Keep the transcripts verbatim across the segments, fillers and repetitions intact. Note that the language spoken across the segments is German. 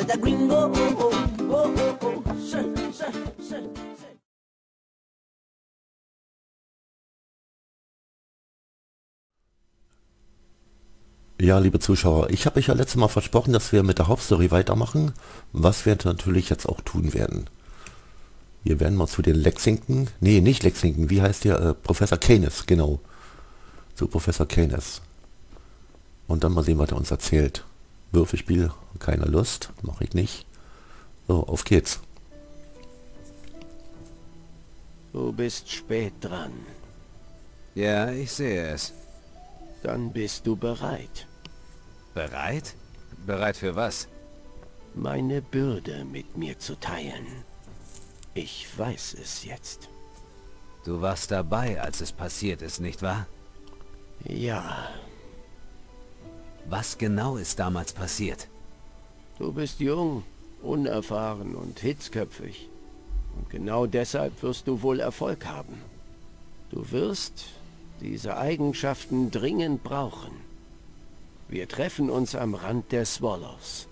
the gringo. Oh, oh, oh, oh, oh. Say, say, say, say. Ja, liebe Zuschauer, ich habe euch ja letztes Mal versprochen, dass wir mit der Hauptstory weitermachen, was wir natürlich jetzt auch tun werden. Wir werden mal zu den Lexington, nee, nicht Lexington, wie heißt der, äh, Professor Keynes, genau. Zu Professor Keynes. Und dann mal sehen, was er uns erzählt. Würfelspiel, keine Lust, mache ich nicht. So, auf geht's. Du bist spät dran. Ja, ich sehe es. Dann bist du bereit. Bereit? Bereit für was? Meine Bürde mit mir zu teilen. Ich weiß es jetzt. Du warst dabei, als es passiert ist, nicht wahr? Ja. Was genau ist damals passiert? Du bist jung, unerfahren und hitzköpfig. Und genau deshalb wirst du wohl Erfolg haben. Du wirst diese Eigenschaften dringend brauchen. Wir treffen uns am Rand der Swallows.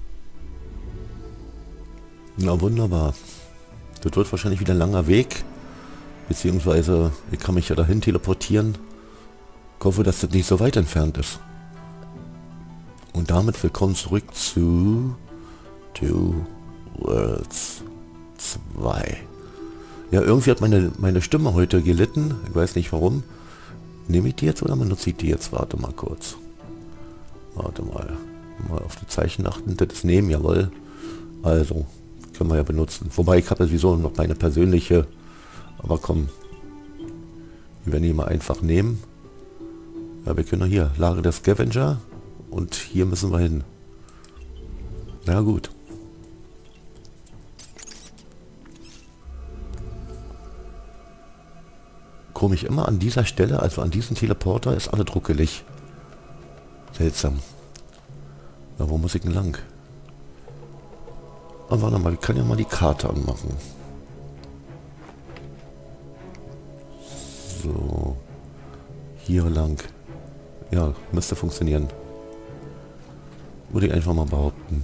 Na wunderbar. Das wird wahrscheinlich wieder ein langer Weg. Beziehungsweise, ich kann mich ja dahin teleportieren. Ich hoffe, dass das nicht so weit entfernt ist. Und damit willkommen zurück zu Two Worlds zwei. Ja, irgendwie hat meine, meine Stimme heute gelitten. Ich weiß nicht warum. Nehme ich die jetzt oder benutze ich die jetzt? Warte mal kurz. Warte mal. Mal auf die Zeichen achten. Das ist nehmen, jawohl. Also, können wir ja benutzen. Wobei, ich habe ja sowieso noch meine persönliche. Aber komm. Wir werden die mal einfach nehmen. Ja, wir können hier. Lager der Scavenger. Und hier müssen wir hin. Na gut. Komisch, immer an dieser Stelle, also an diesem Teleporter, ist alle druckelig. Seltsam. Ja, wo muss ich denn lang? Ah, warte mal, ich kann ja mal die Karte anmachen. So. Hier lang. Ja, müsste funktionieren. Würde ich einfach mal behaupten.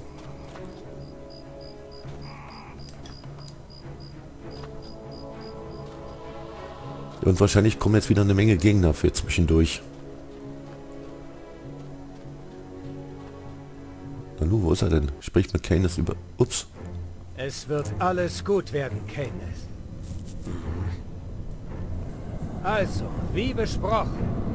Und wahrscheinlich kommen jetzt wieder eine Menge Gegner für zwischendurch. Hallo, wo ist er denn? Spricht mit Keynes über... Ups. Es wird alles gut werden, Keynes. Also, wie besprochen.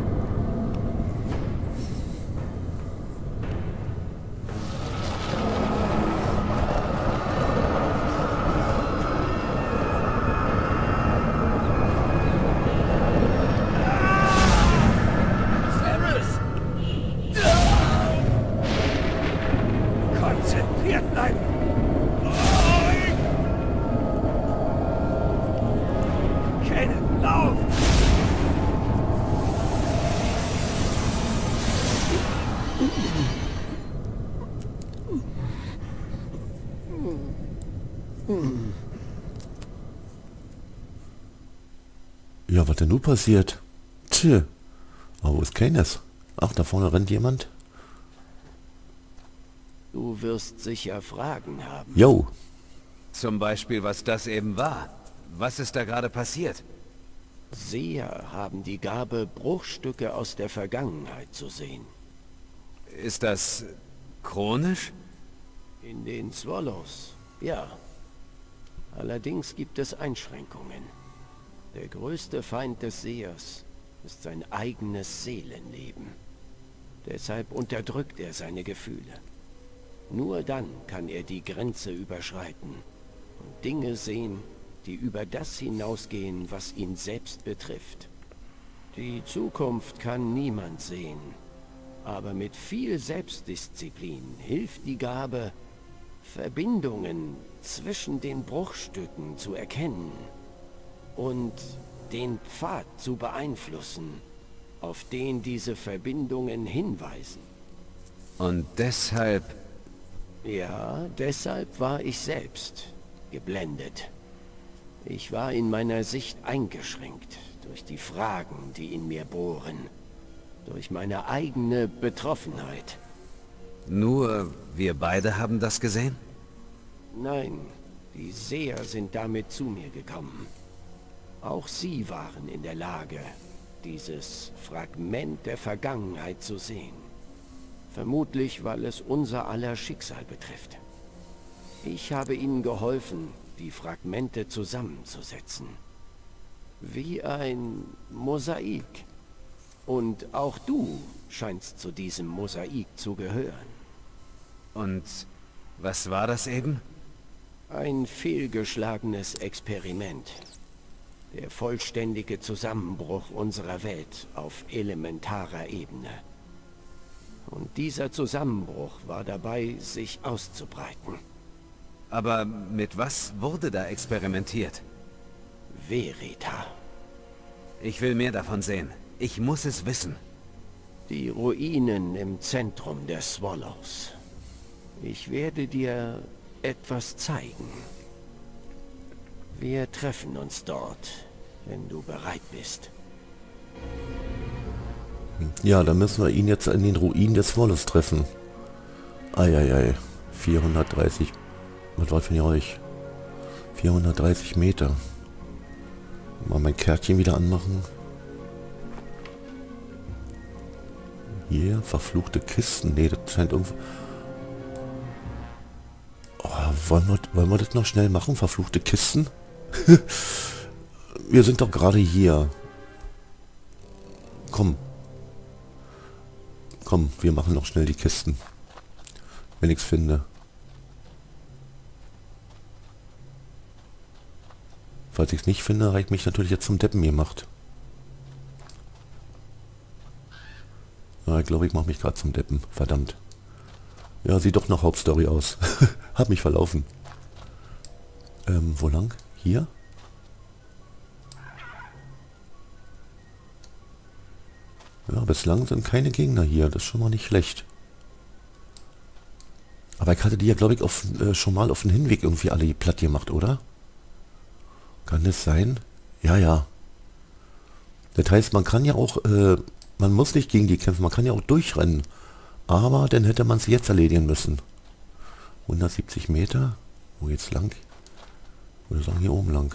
Konzentriert bleiben! Kenneth, lauf! Ja, was denn nun passiert? Tja. Aber wo ist Keynes? Ach, da vorne rennt jemand. Du wirst sicher Fragen haben. Jo. Zum Beispiel, was das eben war. Was ist da gerade passiert? Seher haben die Gabe, Bruchstücke aus der Vergangenheit zu sehen. Ist das chronisch? In den Swallows, ja. Allerdings gibt es Einschränkungen. Der größte Feind des Sehers ist sein eigenes Seelenleben. Deshalb unterdrückt er seine Gefühle. Nur dann kann er die Grenze überschreiten und Dinge sehen, die über das hinausgehen, was ihn selbst betrifft. Die Zukunft kann niemand sehen, aber mit viel Selbstdisziplin hilft die Gabe, Verbindungen zwischen den Bruchstücken zu erkennen und den Pfad zu beeinflussen, auf den diese Verbindungen hinweisen. Und deshalb... Ja, deshalb war ich selbst geblendet. Ich war in meiner Sicht eingeschränkt durch die Fragen, die in mir bohren, durch meine eigene Betroffenheit. Nur wir beide haben das gesehen? Nein, die Seher sind damit zu mir gekommen. Auch sie waren in der Lage, dieses Fragment der Vergangenheit zu sehen. Vermutlich, weil es unser aller Schicksal betrifft. Ich habe ihnen geholfen, die Fragmente zusammenzusetzen. Wie ein Mosaik. Und auch du scheinst zu diesem Mosaik zu gehören. Und was war das eben? Ein fehlgeschlagenes Experiment. Der vollständige Zusammenbruch unserer Welt auf elementarer Ebene. Und dieser Zusammenbruch war dabei, sich auszubreiten. Aber mit was wurde da experimentiert? Verita. Ich will mehr davon sehen. Ich muss es wissen. Die Ruinen im Zentrum der Swallows. Ich werde dir etwas zeigen. Wir treffen uns dort, wenn du bereit bist. Ja, dann müssen wir ihn jetzt in den Ruinen des Swallows treffen. Eieiei. vierhundertdreißig. Was war für euch? vierhundertdreißig Meter. Mal mein Kärtchen wieder anmachen. Hier, verfluchte Kisten. Nee, das scheint irgendwie... Oh, wollen wir, wollen wir das noch schnell machen? Verfluchte Kisten? Wir sind doch gerade hier. Komm. Komm, wir machen noch schnell die Kisten. Wenn ich es finde. Falls ich es nicht finde, reicht mich natürlich jetzt zum Deppen gemacht. Ja, ich glaube, ich mache mich gerade zum Deppen. Verdammt. Ja, sieht doch nach Hauptstory aus. Hab mich verlaufen. Ähm, wo lang? Hier? Ja, bislang sind keine Gegner hier. Das ist schon mal nicht schlecht. Aber ich hatte die ja, glaube ich, auf, äh, schon mal auf dem Hinweg irgendwie alle platt gemacht, oder? Kann das sein? Ja, ja. Das heißt, man kann ja auch, äh, man muss nicht gegen die kämpfen, man kann ja auch durchrennen. Aber dann hätte man sie jetzt erledigen müssen. hundertsiebzig Meter. Wo geht's lang? Ich würde sagen, hier oben lang.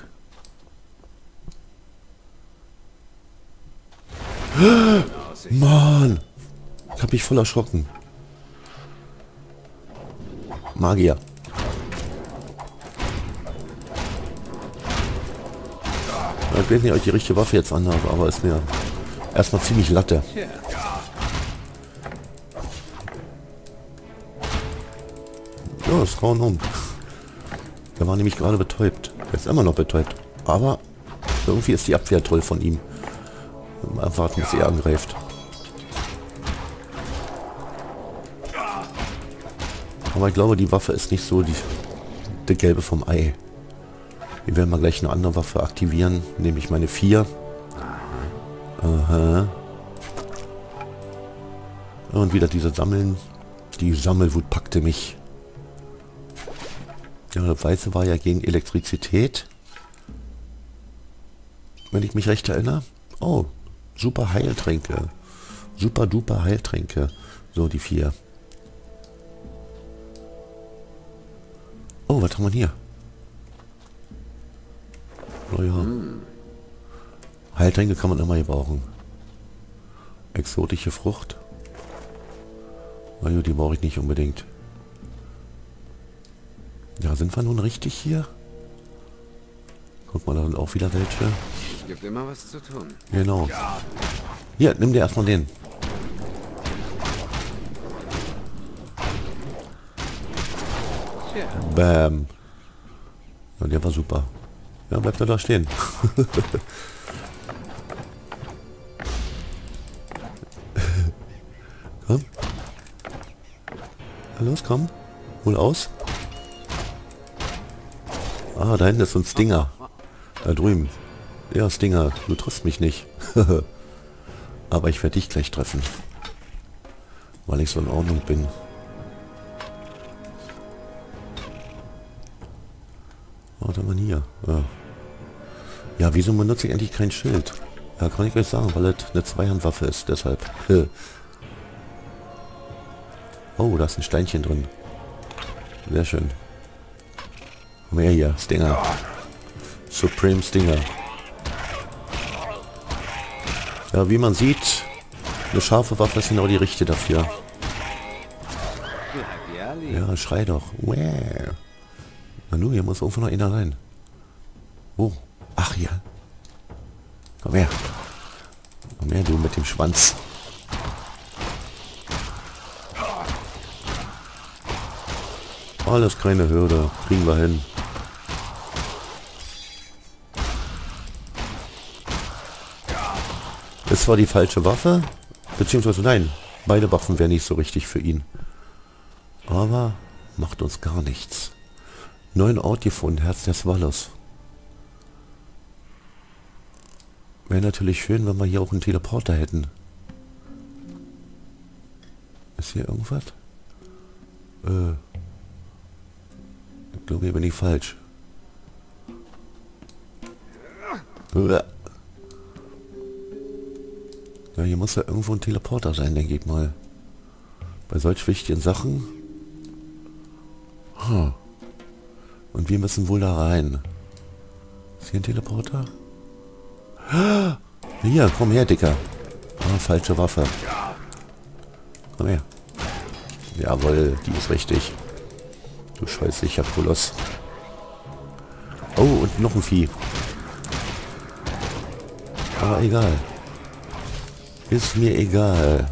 Mann! Ich habe mich voll erschrocken. Magier. Ich weiß nicht, ob ich die richtige Waffe jetzt anhabe, aber ist mir erstmal ziemlich Latte. Ja, das Frauen um. Der war nämlich gerade betäubt. Er ist immer noch betäubt. Aber irgendwie ist die Abwehr toll von ihm. Mal warten, bis er angreift. Aber ich glaube, die Waffe ist nicht so die, die gelbe vom Ei. Wir werden mal gleich eine andere Waffe aktivieren, nämlich meine vier. Aha. Und wieder diese Sammeln. Die Sammelwut packte mich. Ja, das Weiße war ja gegen Elektrizität. Wenn ich mich recht erinnere. Oh, super Heiltränke. Super duper Heiltränke. So, die vier. Oh, was haben wir hier? Oh ja. Hm. Heiltränke kann man immer gebrauchen. Exotische Frucht. Na ja, die brauche ich nicht unbedingt. Ja, sind wir nun richtig hier? Guck mal, da sind auch wieder welche. Es gibt immer was zu tun. Genau. Hier, nimm dir erstmal den. Bam. Ja, der war super. Ja, bleibt er da stehen. Komm. Na los, komm. Hol aus. Ah, da hinten ist so ein Stinger. Da drüben. Ja, Stinger, du triffst mich nicht. Aber ich werde dich gleich treffen. Weil ich so in Ordnung bin. Warte mal hier. Ja. Ja, wieso benutze ich eigentlich kein Schild? Ja, kann ich euch sagen, weil es eine Zweihandwaffe ist, deshalb. Oh, da ist ein Steinchen drin. Sehr schön. Komm her hier, Stinger. Supreme Stinger. Ja, wie man sieht, eine scharfe Waffe ist genau die richtige dafür. Ja, schrei doch. Na nu, hier muss irgendwo noch einer rein. Wo? Ach, hier. Komm her. Komm her, du mit dem Schwanz. Alles keine Hürde. Kriegen wir hin. Das war die falsche Waffe. Beziehungsweise nein, beide Waffen wären nicht so richtig für ihn. Aber macht uns gar nichts. Neuen Ort gefunden, Herz des Walles. Wäre natürlich schön, wenn wir hier auch einen Teleporter hätten. Ist hier irgendwas? Äh. Ich glaube, hier bin ich falsch. Ja, hier muss ja irgendwo ein Teleporter sein, denke ich mal. Bei solch wichtigen Sachen. Huh. Und wir müssen wohl da rein. Ist hier ein Teleporter? Hier, komm her, Dicker. Ah, falsche Waffe. Komm her. Jawohl, die ist richtig. Du scheußlicher Koloss. Oh, und noch ein Vieh. Aber egal. Ist mir egal.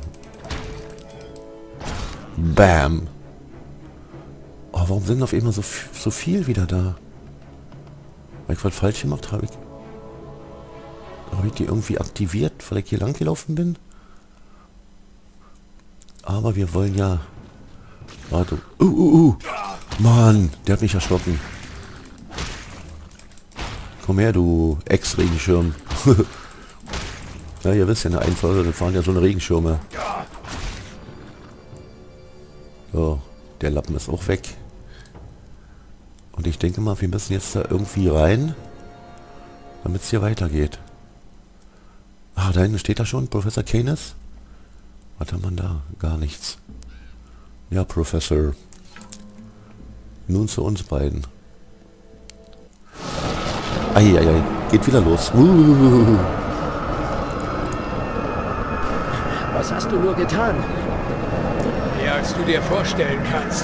Bam. Oh, warum sind auf einmal so, so viel wieder da? Habe ich was falsch gemacht? Habe ich... Habe ich die irgendwie aktiviert, weil ich hier lang gelaufen bin? Aber wir wollen ja... Warte. Uh, uh, uh. Mann, der hat mich erschrocken. Komm her, du Ex-Regenschirm. Ja, ihr wisst ja, in der Einfahrt, das waren ja so eine Regenschirme. So, der Lappen ist auch weg. Und ich denke mal, wir müssen jetzt da irgendwie rein, damit es hier weitergeht. Ah, da hinten steht da schon, Professor Canis. Was hat man da? Gar nichts. Ja, Professor. Nun zu uns beiden. Eieiei, geht wieder los. Uh. Was hast du nur getan? Mehr als du dir vorstellen kannst.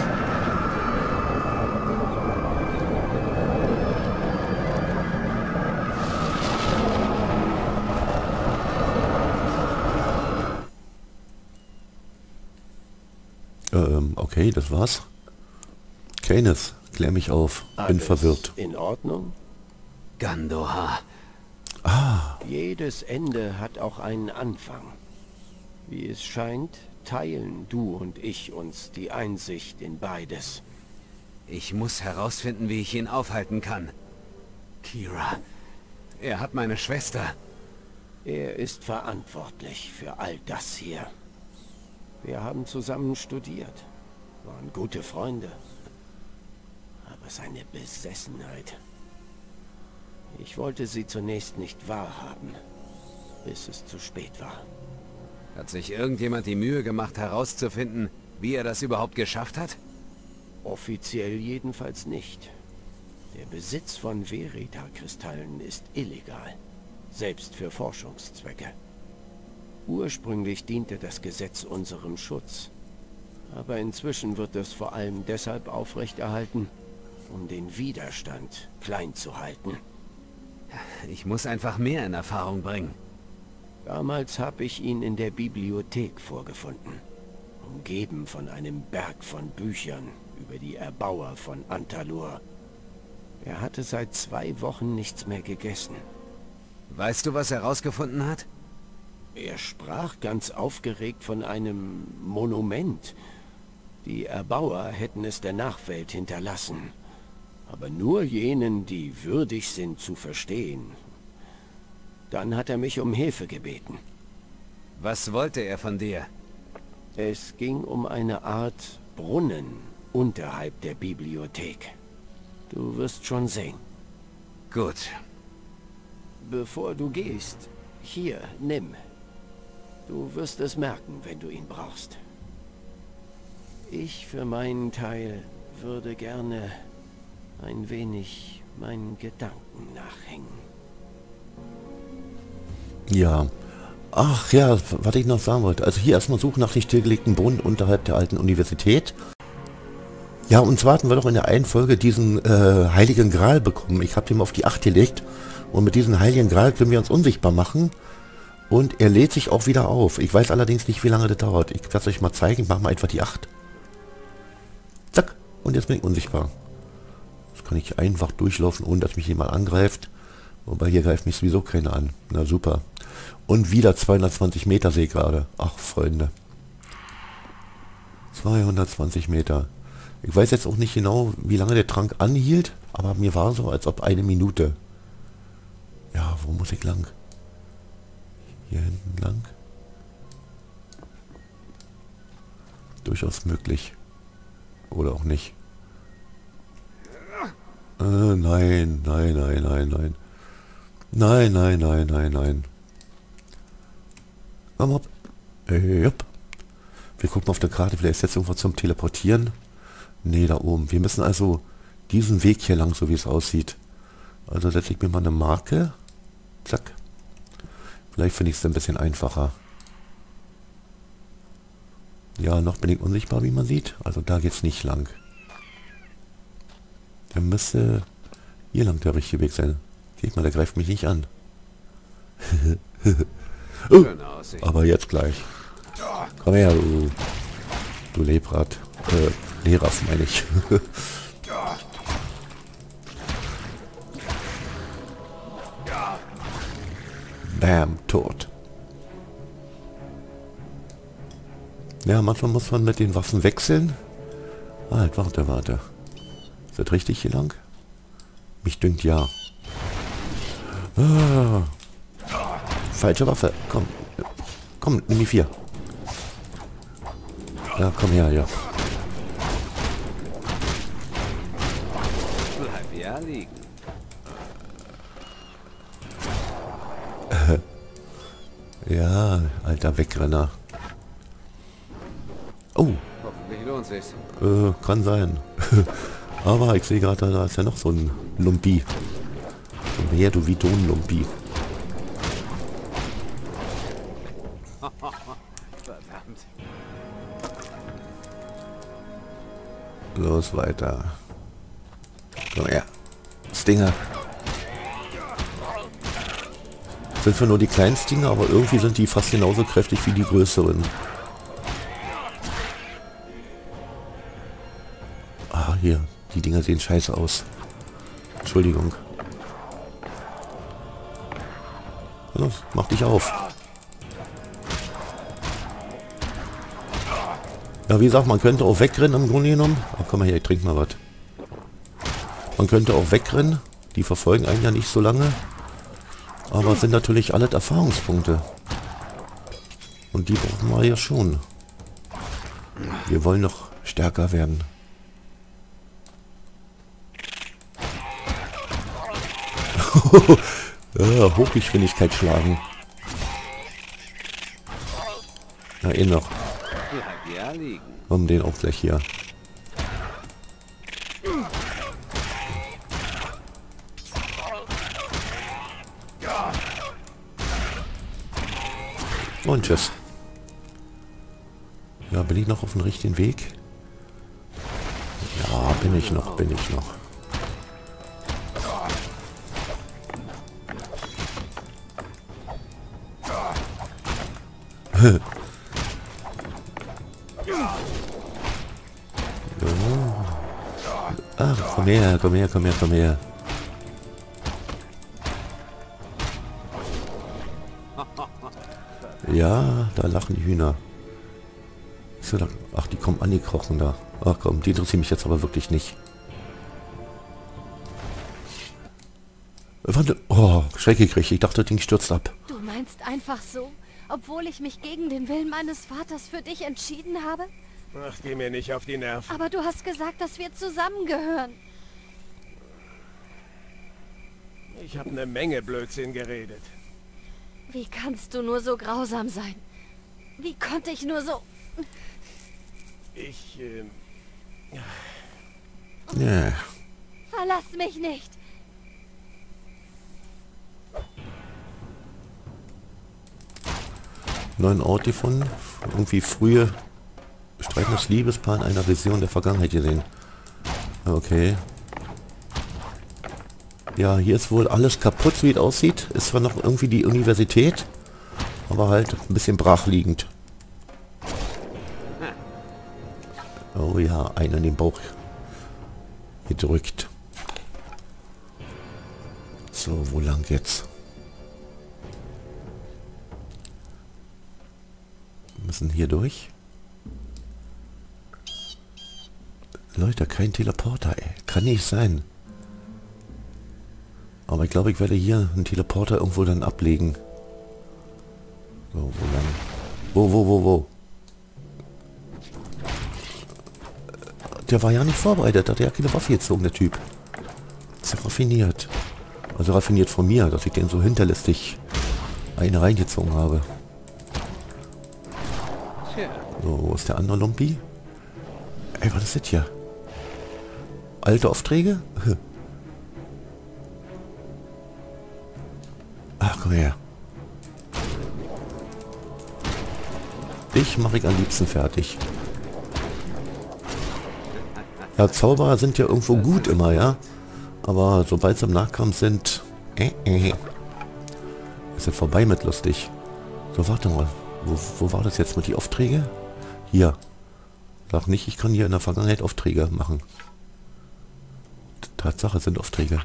Ähm, okay, das war's. Canis, klär mich auf. Bin Alles verwirrt. in Ordnung? Gandoha. Ah, Jedes Ende hat auch einen Anfang. Wie es scheint, teilen du und ich uns die Einsicht in beides. Ich muss herausfinden, wie ich ihn aufhalten kann. Kira. Er hat meine Schwester. Er ist verantwortlich für all das hier. Wir haben zusammen studiert, waren gute Freunde. Aber seine Besessenheit... Ich wollte sie zunächst nicht wahrhaben, bis es zu spät war. Hat sich irgendjemand die Mühe gemacht, herauszufinden, wie er das überhaupt geschafft hat? Offiziell jedenfalls nicht. Der Besitz von Verita-Kristallen ist illegal, selbst für Forschungszwecke. Ursprünglich diente das Gesetz unserem Schutz, aber inzwischen wird es vor allem deshalb aufrechterhalten, um den Widerstand klein zu halten. Ich muss einfach mehr in Erfahrung bringen. Damals habe ich ihn in der Bibliothek vorgefunden, umgeben von einem Berg von Büchern über die Erbauer von Antalur. Er hatte seit zwei Wochen nichts mehr gegessen. Weißt du, was er herausgefunden hat? Er sprach ganz aufgeregt von einem Monument. Die Erbauer hätten es der Nachwelt hinterlassen, aber nur jenen, die würdig sind zu verstehen. Dann hat er mich um Hilfe gebeten. Was wollte er von dir? Es ging um eine Art Brunnen unterhalb der Bibliothek. Du wirst schon sehen. Gut. Bevor du gehst, hier, nimm. Du wirst es merken, wenn du ihn brauchst. Ich für meinen Teil würde gerne ein wenig meinen Gedanken nachhängen. Ja. Ach ja, was ich noch sagen wollte. Also hier erstmal suchen nach den stillgelegten Brunnen unterhalb der alten Universität. Ja, und zwar hatten wir doch in der einen Folge diesen äh, Heiligen Gral bekommen. Ich habe den auf die acht gelegt. Und mit diesem Heiligen Gral können wir uns unsichtbar machen. Und er lädt sich auch wieder auf. Ich weiß allerdings nicht, wie lange das dauert. Ich werde es euch mal zeigen. Ich mache mal einfach die acht. Zack. Und jetzt bin ich unsichtbar. Jetzt kann ich einfach durchlaufen, ohne dass mich jemand angreift. Wobei hier greift mich sowieso keiner an. Na super. Und wieder zweihundertzwanzig Meter sehe ich gerade. Ach, Freunde. zweihundertzwanzig Meter. Ich weiß jetzt auch nicht genau, wie lange der Trank anhielt, aber mir war so, als ob eine Minute. Ja, wo muss ich lang? Hier hinten lang? Durchaus möglich. Oder auch nicht. Äh, nein, nein, nein, nein, nein. Nein, nein, nein, nein, nein. Komm hopp. Äh, hopp. Wir gucken auf der Karte, vielleicht ist jetzt irgendwo zum Teleportieren. Nee, da oben. Wir müssen also diesen Weg hier lang, so wie es aussieht. Also setze ich mir mal eine Marke. Zack. Vielleicht finde ich es ein bisschen einfacher. Ja, noch bin ich unsichtbar, wie man sieht. Also da geht es nicht lang. Der müsste hier lang der richtige Weg sein. Geht mal, der greift mich nicht an. Oh, aber jetzt gleich. Komm her, du, du Lebrad. Äh, Lehrers meine ich. Bam, tot. Ja, manchmal muss man mit den Waffen wechseln. Halt, warte, warte. Ist das richtig hier lang? Mich dünkt ja. Ah. Falsche Waffe. Komm. Komm, nimm die vier. Ja, komm her, ja. Bleib ja liegen. Ja, alter Wegrenner. Oh. Hoffentlich lohnt sich's. Äh, kann sein. Aber ich sehe gerade, da ist ja noch so ein Lumpi. Komm her, du Vidon-Lumpi. Verdammt. Los, weiter. Komm her. Stinger. Sind zwar nur die kleinen Stinger, aber irgendwie sind die fast genauso kräftig wie die größeren. Ah, hier. Die Dinger sehen scheiße aus. Entschuldigung. Los, mach dich auf. Ja, wie gesagt, man könnte auch wegrennen im Grunde genommen. Ach, komm mal her, ich trinke mal was. Man könnte auch wegrennen. Die verfolgen einen ja nicht so lange. Aber es sind natürlich alle Erfahrungspunkte. Und die brauchen wir ja schon. Wir wollen noch stärker werden. Ja, Hochgeschwindigkeit schlagen. Na, eh noch. Bleib ja liegen. Um den auch gleich hier. Und tschüss. Ja, bin ich noch auf dem richtigen Weg? Ja, bin ich noch, bin ich noch. Ah, komm her, komm her, komm her, komm her. Ja, da lachen die Hühner. Ach, die kommen angekrochen da. Ach komm, die interessieren mich jetzt aber wirklich nicht. Warte, oh, Schreck gekriegt. Ich dachte, das Ding stürzt ab. Du meinst einfach so, obwohl ich mich gegen den Willen meines Vaters für dich entschieden habe? Ach, geh mir nicht auf die Nerven. Aber du hast gesagt, dass wir zusammengehören. Ich habe eine Menge Blödsinn geredet. Wie kannst du nur so grausam sein? Wie konnte ich nur so... Ich, ähm... Ja. Verlass mich nicht. Neuen Ort gefunden. Irgendwie frühe streitendes Liebespaar in einer Vision der Vergangenheit gesehen. Okay. Ja, hier ist wohl alles kaputt, wie es aussieht. Ist zwar noch irgendwie die Universität, aber halt ein bisschen brachliegend. Oh ja, einer in den Bauch gedrückt. So, wo lang jetzt? Wir müssen hier durch. Leute, kein Teleporter, ey. Kann nicht sein. Aber ich glaube, ich werde hier einen Teleporter irgendwo dann ablegen. So, wo lang? Wo, wo, wo, wo? Der war ja nicht vorbereitet. Hat ja keine Waffe gezogen, der Typ. Ist ja raffiniert. Also raffiniert von mir, dass ich den so hinterlistig eine reingezogen habe. So, wo ist der andere Lumpi? Ey, was ist das hier? Alte Aufträge? Ach, komm her. Dich mache ich am liebsten fertig. Ja, Zauberer sind ja irgendwo gut immer, ja? Aber sobald sie im Nachkampf sind... Äh, äh, ist ja vorbei mit lustig. So, warte mal. Wo, wo war das jetzt mit die Aufträge? Hier. Sag nicht, ich kann hier in der Vergangenheit Aufträge machen. Tatsache, sind Aufträge.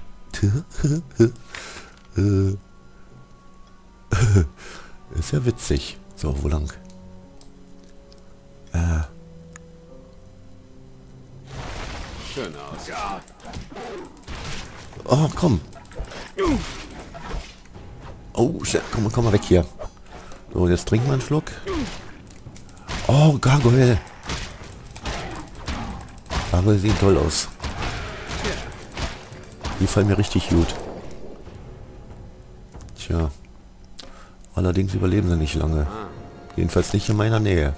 Ist ja witzig. So, wo lang? Äh. Schön aus. Ja. Oh, komm. Oh, shit. Komm, komm mal weg hier. So, jetzt trink mal einen Schluck. Oh, Gargoyle. Gargoyle sieht toll aus. Die fallen mir richtig gut. Tja. Allerdings überleben sie nicht lange. Jedenfalls nicht in meiner Nähe.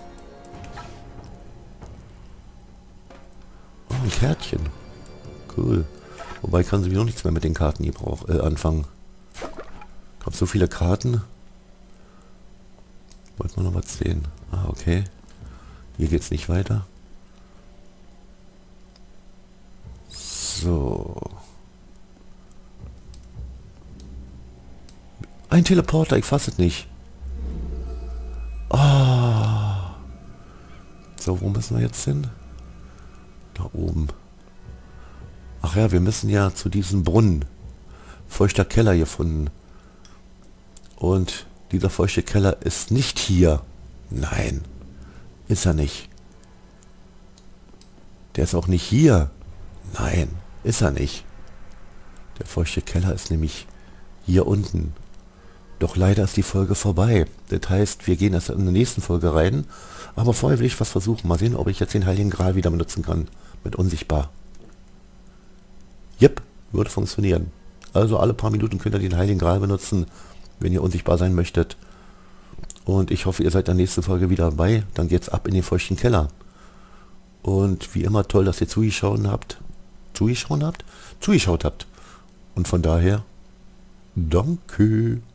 Oh, ein Kärtchen. Cool. Wobei kann sowieso nichts mehr mit den Karten gebrauch, äh, anfangen. Ich habe so viele Karten. Wollte man noch was sehen. Ah, okay. Hier geht's nicht weiter. So. Ein Teleporter, ich fasse es nicht. Oh. So, wo müssen wir jetzt hin? Da oben. Ach ja, wir müssen ja zu diesem Brunnen. Feuchter Keller gefunden. Und dieser feuchte Keller ist nicht hier. Nein, ist er nicht. Der ist auch nicht hier. Nein, ist er nicht. Der feuchte Keller ist nämlich hier unten. Doch leider ist die Folge vorbei. Das heißt, wir gehen erst in der nächsten Folge rein. Aber vorher will ich was versuchen. Mal sehen, ob ich jetzt den Heiligen Gral wieder benutzen kann. Mit unsichtbar. Jep, würde funktionieren. Also alle paar Minuten könnt ihr den Heiligen Gral benutzen, wenn ihr unsichtbar sein möchtet. Und ich hoffe, ihr seid in der nächsten Folge wieder dabei. Dann geht's ab in den feuchten Keller. Und wie immer toll, dass ihr zugeschaut habt. Zugeschaut habt? Zugeschaut habt. Und von daher, danke.